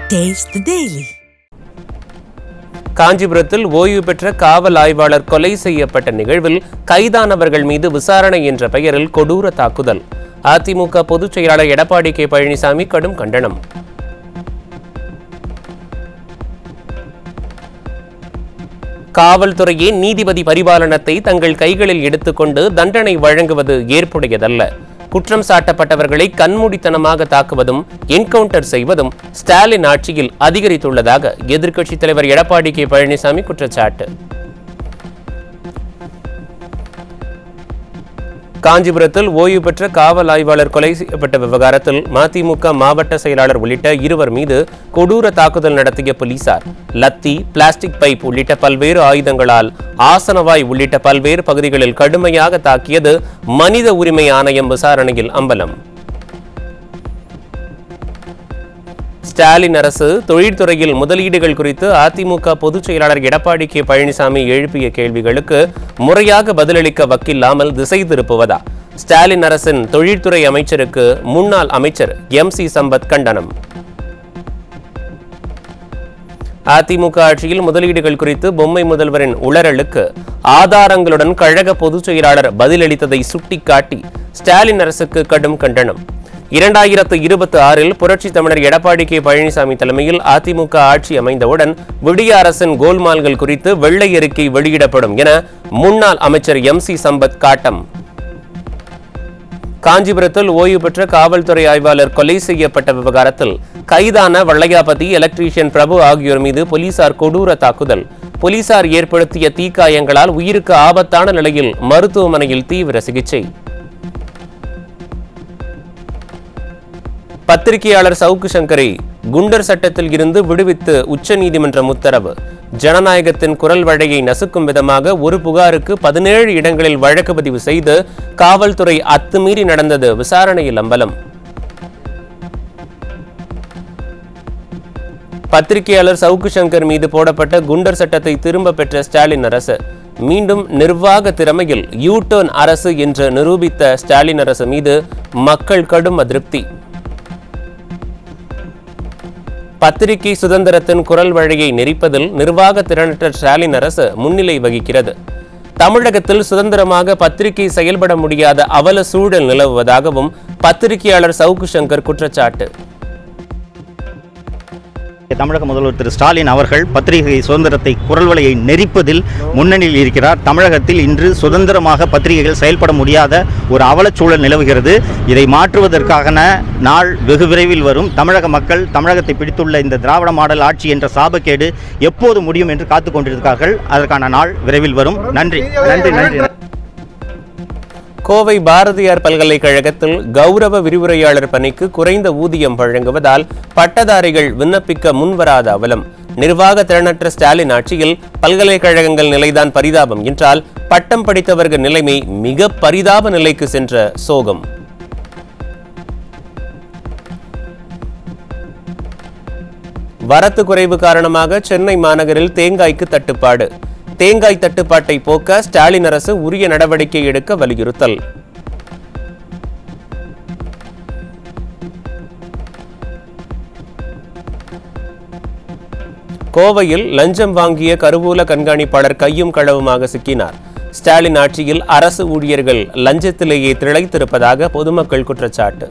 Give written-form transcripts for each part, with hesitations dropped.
Taste the Daily. காஞ்சிபுரத்தில் ஓய்வு பெற்ற காவல் ஆய்வாளர் கொலை செய்யப்பட்ட நிகழ்வில் கைதானவர்கள் மீது விசாரணை என்ற பெயரில் கொடூர தாக்குதல். அதிமுக பொதுச் செயலாளர் எடப்பாடி கே பழனிசாமி கடும் கண்டனம். காவல்துறையே நீதிபதி பரிபாலனத்தை தங்கள் கைகளில் எடுத்துக்கொண்டு தண்டனை வழங்குவது ஏற்புடையதல்ல. குற்றம் சாட்டப்பட்டவர்களை கண்மூடித்தனமாக தாக்குவதும் என்கவுண்டர் செய்வதும் ஸ்டாலின் ஆட்சியில் அதிகரித்துள்ளதாக எதிர்க்கட்சித் தலைவர் எடப்பாடி கே பழனிசாமி குற்றச்சாட்டு. காஞ்சிபுரத்தில் ஓய்வு பெற்ற காவல் ஆய்வாளர் கொலை செய்யப்பட்ட விவகாரத்தில் மதிமுக மாவட்ட செயலாளர் உள்ளிட்ட இருவர் மீது கொடூர தாக்குதல் நடத்திய போலீசார் லத்தி, பிளாஸ்டிக் பைப் உள்ளிட்ட பல்வேறு ஆயுதங்களால் ஆசனவாய் உள்ளிட்ட பல்வேறு பகுதிகளில் கடுமையாக தாக்கியது மனித உரிமை ஆணையம் விசாரணையில் அம்பலம். ஸ்டாலின் அரசு தொழில்துறையில் முதலீடுகள் குறித்து அதிமுக பொதுச் செயலாளர் எடப்பாடி கே பழனிசாமி எழுப்பிய கேள்விகளுக்கு முறையாக பதிலளிக்க வக்கில்லாமல் திசை திருப்புவதா? ஸ்டாலின் அரசின் தொழில்துறை அமைச்சருக்கு முன்னாள் அமைச்சர் MC சம்பத் கண்டனம். அதிமுக ஆட்சியில் முதலீடுகள் குறித்து பொம்மை முதல்வரின் உளறலுக்கு ஆதாரங்களுடன் கழக பொதுச் செயலாளர் பதிலளித்ததை சுட்டிக்காட்டி ஸ்டாலின் அரசுக்கு கடும் கண்டனம். 2026 புரட்சி தமிழர் எடப்பாடி கே பழனிசாமி தலைமையில் அதிமுக ஆட்சி அமைந்தவுடன் விடிய அரசின் கோல்மால்கள் குறித்து வெள்ளை அறிக்கை வெளியிடப்படும் என முன்னாள் அமைச்சர் MC சம்பத் காட்டம். காஞ்சிபுரத்தில் ஓய்வு பெற்ற காவல்துறை ஆய்வாளர் கொலை செய்யப்பட்ட விவகாரத்தில் கைதான வள்ளையாபதி, எலக்ட்ரீஷியன் பிரபு ஆகியோர் மீது போலீசார் கொடூர தாக்குதல். போலீசார் ஏற்படுத்திய தீக்காயங்களால் உயிருக்கு ஆபத்தான நிலையில் மருத்துவமனையில் தீவிர சிகிச்சை. பத்திரிகையாளர் சவுக்கு சங்கரை குண்டர் சட்டத்தில் இருந்து விடுவித்து உச்சநீதிமன்றம் உத்தரவு. ஜனநாயகத்தின் குரல் வழியை நசுக்கும் விதமாக ஒரு புகாருக்கு 17 இடங்களில் வழக்கு பதிவு செய்து காவல்துறை அத்துமீறி நடந்தது விசாரணையில் அம்பலம். பத்திரிகையாளர் சவுக்கு சங்கர் மீது போடப்பட்ட குண்டர் சட்டத்தை திரும்ப பெற்ற ஸ்டாலின் அரசு மீண்டும் நிர்வாக திறமையில் யூ-டர்ன் அரசு என்று நிரூபித்த ஸ்டாலின் அரசு மீது மக்கள் கடும் அதிருப்தி. பத்திரிகை சுதந்திரத்தின் குரல் வழியை நெறிப்பதில் நிர்வாக திறனற்ற ஸ்டாலின் அரசு முன்னிலை வகிக்கிறது. தமிழகத்தில் சுதந்திரமாக பத்திரிகை செயல்பட முடியாத அவல சூழல் நிலவுவதாகவும் பத்திரிகையாளர் சவுக்கு சங்கர் குற்றச்சாட்டு. தமிழக முதல்வர் திரு ஸ்டாலின் அவர்கள் பத்திரிகை சுதந்திரத்தை குரல் வலையை நெறிப்பதில் முன்னணியில் இருக்கிறார். தமிழகத்தில் இன்று சுதந்திரமாக பத்திரிகைகள் செயல்பட முடியாத ஒரு அவலச்சூழல் நிலவுகிறது. இதை மாற்றுவதற்கான நாள் வெகு விரைவில் வரும். தமிழக மக்கள் தமிழகத்தை பிடித்துள்ள இந்த திராவிட மாடல் ஆட்சி என்ற சாபக்கேடு எப்போது முடியும் என்று காத்துக் கொண்டிருக்கிறார்கள். அதற்கான நாள் விரைவில் வரும். நன்றி நன்றி நன்றி. கோவை பாரதியார் பல்கலைக்கழகத்தில் கௌரவ விரிவுரையாளர் பணிக்கு குறைந்த ஊதியம் வழங்குவதால் பட்டதாரிகள் விண்ணப்பிக்க முன்வராத அவலம். நிர்வாக திறனற்ற ஸ்டாலின் ஆட்சியில் பல்கலைக்கழகங்கள் நிலைதான் பரிதாபம் என்றால் பட்டம் படித்தவர்கள் நிலைமை மிக பரிதாப நிலைக்கு சென்ற சோகம். வரத்து குறைவு காரணமாக சென்னை மாநகரில் தேங்காய்க்கு தட்டுப்பாடு. தேங்காய் தட்டுப்பாட்டை போக்க ஸ்டாலின் அரசு உரிய நடவடிக்கை எடுக்க வலியுறுத்தல். கோவையில் லஞ்சம் வாங்கிய கருவூல கண்காணிப்பாளர் கையும் களவுமாக சிக்கினார். ஸ்டாலின் ஆட்சியில் அரசு ஊழியர்கள் லஞ்சத்திலேயே திளைத்திருப்பதாக பொதுமக்கள் குற்றச்சாட்டு.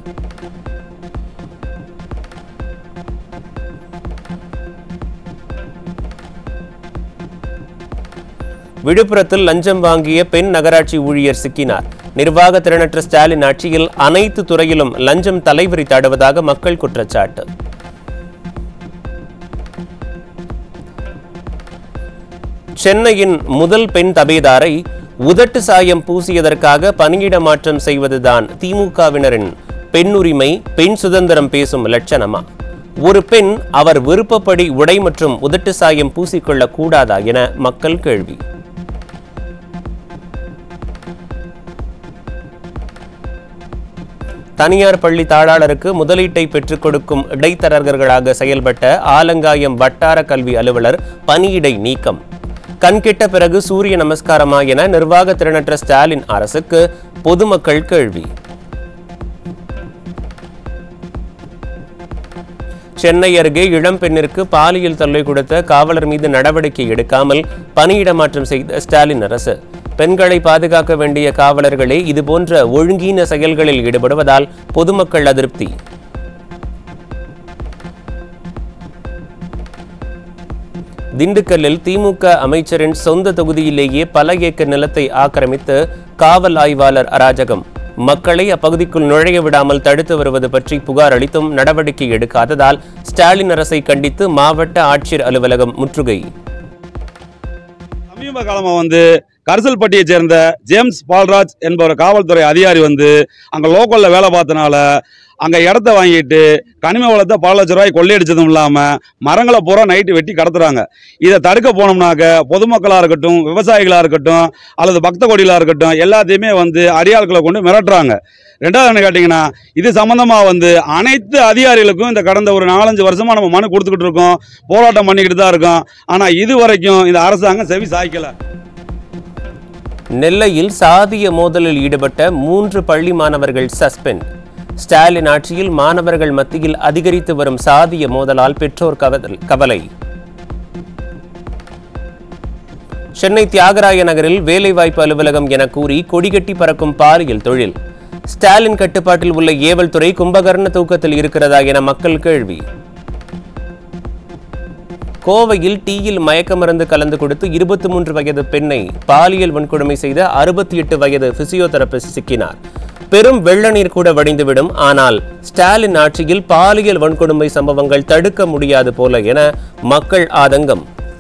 விழுப்புரத்தில் லஞ்சம் வாங்கிய பெண் நகராட்சி ஊழியர் சிக்கினார். நிர்வாக திறனற்ற ஸ்டாலின் ஆட்சியில் அனைத்து துறையிலும் லஞ்சம் தலைவிரித்தாடுவதாக மக்கள் குற்றச்சாட்டு. சென்னையின் முதல் பெண் தபேதாரை உதட்டு சாயம் பூசியதற்காக பணியிட மாற்றம் செய்வதுதான் திமுகவினரின் பெண்ணுரிமை, பெண் சுதந்திரம் பேசும் லட்சணமா? ஒரு பெண் அவர் விருப்பப்படி உடை மற்றும் உதட்டு சாயம் பூசிக்கொள்ள கூடாதா என மக்கள் கேள்வி. தனியார் பள்ளி தாளாளருக்கு முதலீட்டை பெற்றுக் கொடுக்கும் இடைத்தரகர்களாக செயல்பட்ட ஆலங்காயம் வட்டார கல்வி அலுவலர் பணியிடை நீக்கம். கண்கெட்ட பிறகு சூரிய நமஸ்காரமா என நிர்வாக திறனற்ற ஸ்டாலின் அரசுக்கு பொதுமக்கள் கேள்வி. சென்னை அருகே இளம்பெண்ணிற்கு பாலியல் தொல்லை கொடுத்த காவலர் மீது நடவடிக்கை எடுக்காமல் பணியிட மாற்றம் செய்த ஸ்டாலின் அரசு. பெண்களை பாதுகாக்க வேண்டிய காவலர்களே இதுபோன்ற ஒழுங்கீன செயல்களில் ஈடுபடுவதால் பொதுமக்கள் அதிருப்தி. திண்டுக்கல்லில் திமுக அமைச்சரின் சொந்த தொகுதியிலேயே பல ஏக்கர் நிலத்தை ஆக்கிரமித்து காவல் ஆய்வாளர் அராஜகம். மக்களை அப்பகுதிக்குள் நுழைய விடாமல் தடுத்து வருவது பற்றி புகார் அளித்தும் நடவடிக்கை எடுக்காததால் ஸ்டாலின் அரசை கண்டித்து மாவட்ட ஆட்சியர் அலுவலகம் முற்றுகை. சமீப காலமாக கரிசல்பட்டியைச் சேர்ந்த ஜேம்ஸ் பால்ராஜ் என்பவர் காவல்துறை அதிகாரி அங்கே லோக்கலில் வேலை பார்த்தனால அங்கே இடத்த வாங்கிட்டு கனிம வளத்தை பல லட்ச ரூபாய் கொள்ளையடிச்சதும் இல்லாமல் மரங்களை பூரா நைட்டு வெட்டி கடத்துறாங்க. இதை தடுக்க போனோம்னாக்க பொதுமக்களாக இருக்கட்டும், விவசாயிகளாக இருக்கட்டும், அல்லது பக்த கொடிகளாக இருக்கட்டும், எல்லாத்தையுமே அடியாட்களை கொண்டு மிரட்டுறாங்க. ரெண்டாவது என்ன கேட்டிங்கன்னா, இது சம்மந்தமாக அனைத்து அதிகாரிகளுக்கும் இந்த கடந்த ஒரு 4-5 வருஷமாக நம்ம மனு கொடுத்துக்கிட்டு இருக்கோம், போராட்டம் பண்ணிக்கிட்டு தான் இருக்கோம். ஆனால் இது வரைக்கும் இந்த அரசாங்கம் செவி சாய்க்கலை. நெல்லையில் சாதிய மோதலில் ஈடுபட்ட 3 பள்ளி மாணவர்கள் சஸ்பெண்ட். ஸ்டாலின் ஆட்சியில் மாணவர்கள் மத்தியில் அதிகரித்து வரும் சாதிய மோதலால் பெற்றோர் கவலை. சென்னை தியாகராய நகரில் வேலைவாய்ப்பு அலுவலகம் என கூறி கொடிகட்டி பறக்கும் பாலியல் தொழில். ஸ்டாலின் கட்டுப்பாட்டில் உள்ள ஏவல் துறை கும்பகர்ண தூக்கத்தில் இருக்கிறதா என மக்கள் கேள்வி. கோவையில் டீயில் மயக்க மருந்து கலந்து கொடுத்து 23 வயது பெண்ணை பாலியல் வன்கொடுமை செய்த 68 வயது பிசியோதெரபிஸ்ட் சிக்கினார். பெரும் வெள்ள நீர் கூட வடிந்துவிடும், ஆனால் ஸ்டாலின் ஆட்சியில் பாலியல் வன்கொடுமை சம்பவங்கள் தடுக்க முடியாது போல என மக்கள் ஆதங்கம்.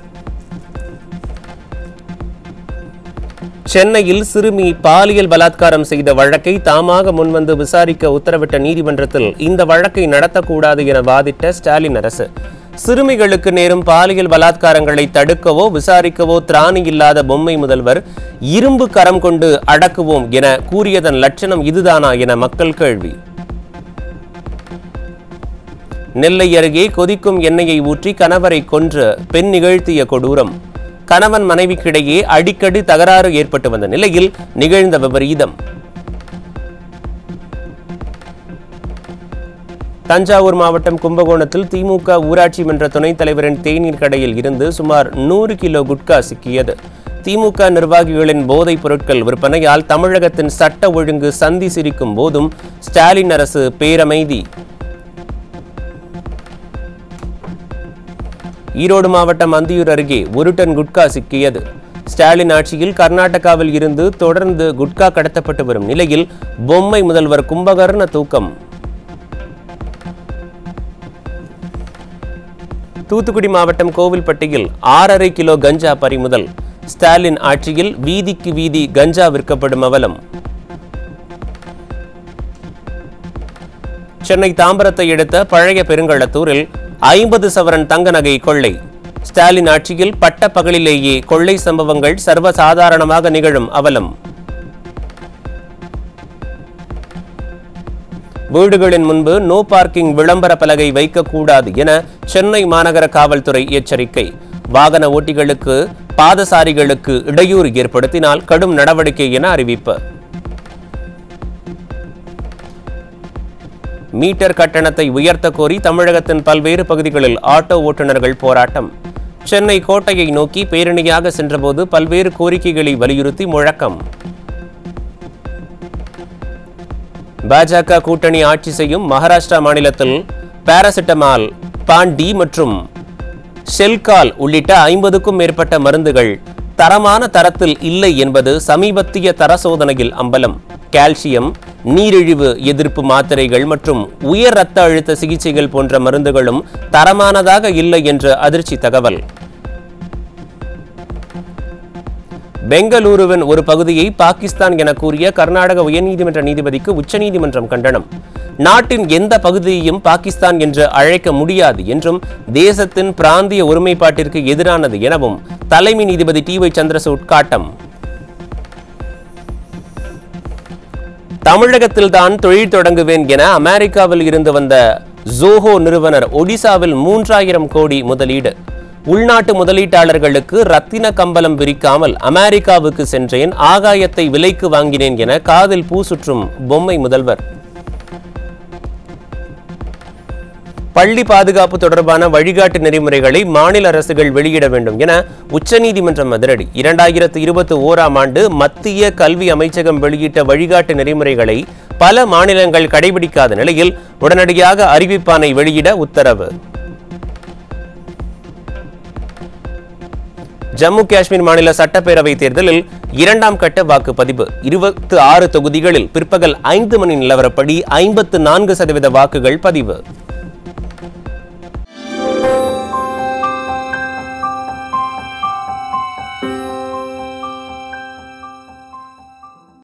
சென்னையில் சிறுமி பாலியல் பலாத்காரம் செய்த வழக்கை தாமாக முன்வந்து விசாரிக்க உத்தரவிட்ட நீதிமன்றத்தில் இந்த வழக்கை நடத்தக்கூடாது என வாதிட்ட ஸ்டாலின் அரசு, சிறுமிகளுக்கு நேரும் பாலியல் பலாத்காரங்களை தடுக்கவோ விசாரிக்கவோ திராணி இல்லாத பொம்மை முதல்வர் இரும்பு கரம் கொண்டு அடக்குவோம் என கூறியதன் லட்சணம் இதுதானா என மக்கள் கேள்வி. நெல்லை அருகே கொதிக்கும் எண்ணெயை ஊற்றி கணவரை கொன்று பெண் நிகழ்த்திய கொடூரம். கணவன் மனைவிக்கிடையே அடிக்கடி தகராறு ஏற்பட்டு வந்த நிலையில் நிகழ்ந்த விபரீதம். தஞ்சாவூர் மாவட்டம் கும்பகோணத்தில் திமுக ஊராட்சி மன்ற துணைத் தலைவரின் தேநீர் கடையில் இருந்து சுமார் 100 கிலோ குட்கா சிக்கியது. திமுக நிர்வாகிகளின் போதைப் பொருட்கள் விற்பனையால் தமிழகத்தின் சட்ட ஒழுங்கு சந்தி சிரிக்கும் போதும் ஸ்டாலின் அரசு பேரமைதி. ஈரோடு மாவட்டம் அந்தியூர் அருகே 1 டன் குட்கா சிக்கியது. ஸ்டாலின் ஆட்சியில் கர்நாடகாவில் இருந்து தொடர்ந்து குட்கா கடத்தப்பட்டு வரும் நிலையில் பொம்மை முதல்வர் கும்பகர்ண தூக்கம். தூத்துக்குடி மாவட்டம் கோவில்பட்டியில் 6.5 கிலோ கஞ்சா பறிமுதல். ஸ்டாலின் ஆட்சியில் வீதிக்கு வீதி கஞ்சா விற்கப்படும் அவலம். சென்னை தாம்பரத்தை அடுத்த பழைய பெருங்களத்தூரில் 50 சவரன் தங்க நகை கொள்ளை. ஸ்டாலின் ஆட்சியில் பட்ட பகலிலேயே கொள்ளை சம்பவங்கள் சர்வசாதாரணமாக நிகழும் அவலம். வீடுகளின் முன்பு நோ பார்க்கிங் விளம்பர பலகை வைக்கக்கூடாது என சென்னை மாநகர காவல்துறை எச்சரிக்கை. வாகன ஓட்டிகளுக்கு பாதசாரிகளுக்கு இடையூறு ஏற்படுத்தினால் கடும் நடவடிக்கை என அறிவிப்பு. மீட்டர் கட்டணத்தை உயர்த்த கோரி தமிழகத்தின் பல்வேறு பகுதிகளில் ஆட்டோ ஓட்டுநர்கள் போராட்டம். சென்னை கோட்டையை நோக்கி பேரணியாக சென்றபோது பல்வேறு கோரிக்கைகளை வலியுறுத்தி முழக்கம். பாஜக கூட்டணி ஆட்சி செய்யும் மகாராஷ்டிரா மாநிலத்தில் பாராசிட்டமால், பாண்டி மற்றும் ஷெல்கால் உள்ளிட்ட 50க்கும் மேற்பட்ட மருந்துகள் தரமான தரத்தில் இல்லை என்பது சமீபத்திய தர சோதனையில் அம்பலம். கால்சியம், நீரிழிவு எதிர்ப்பு மாத்திரைகள் மற்றும் உயர் இரத்த அழுத்த சிகிச்சைகள் போன்ற மருந்துகளும் தரமானதாக இல்லை என்ற அதிர்ச்சி தகவல். பெங்களூருவின் ஒரு பகுதியை பாகிஸ்தான் என கூறிய கர்நாடக உயர்நீதிமன்ற நீதிபதிக்கு உச்சநீதிமன்றம் கண்டனம். நாட்டின் எந்த பகுதியையும் பாகிஸ்தான் என்று அழைக்க முடியாது என்றும் தேசத்தின் பிராந்திய ஒருமைப்பாட்டிற்கு எதிரானது எனவும் தலைமை நீதிபதி டி.ஒய். சந்திரசூட் காட்டம். தமிழகத்தில்தான் தொழில் தொடங்குவேன் என அமெரிக்காவில் இருந்து வந்த ஜோஹோ நிறுவனர் ஒடிசாவில் 3000 கோடி முதலீடு. உள்நாட்டு முதலீட்டாளர்களுக்கு ரத்தின கம்பளம் விரிக்காமல் அமெரிக்காவுக்கு சென்றேன், ஆகாயத்தை விலைக்கு வாங்கினேன் என காதில் பூ சுற்றும் பொம்மை முதல்வர். பள்ளி பாதுகாப்பு தொடர்பான வழிகாட்டு நெறிமுறைகளை மாநில அரசுகள் வெளியிட வேண்டும் என உச்சநீதிமன்றம் அதிரடி. 2021ஆம் ஆண்டு மத்திய கல்வி அமைச்சகம் வெளியிட்ட வழிகாட்டு நெறிமுறைகளை பல மாநிலங்கள் கடைபிடிக்காத நிலையில் உடனடியாக அறிவிப்பானை வெளியிட உத்தரவு. ஜம்மு காஷ்மீர் மாநில சட்டப்பேரவை தேர்தலில் 2ஆம் கட்ட வாக்குப்பதிவு. 26 தொகுதிகளில் பிற்பகல் 5 மணி நிலவரப்படி 54% வாக்குகள் பதிவு.